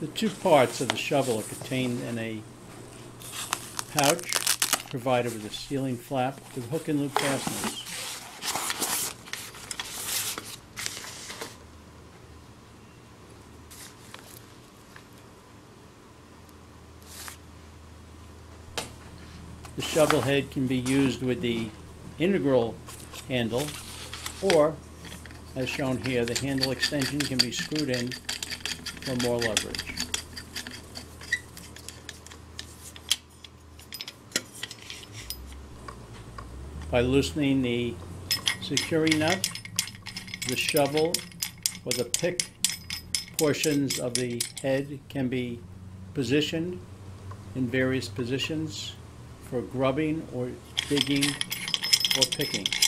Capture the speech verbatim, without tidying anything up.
The two parts of the shovel are contained in a pouch provided with a sealing flap with hook and loop fasteners. The shovel head can be used with the integral handle, or, as shown here, the handle extension can be screwed in for more leverage. By loosening the securing nut, the shovel or the pick portions of the head can be positioned in various positions for grubbing or digging or picking.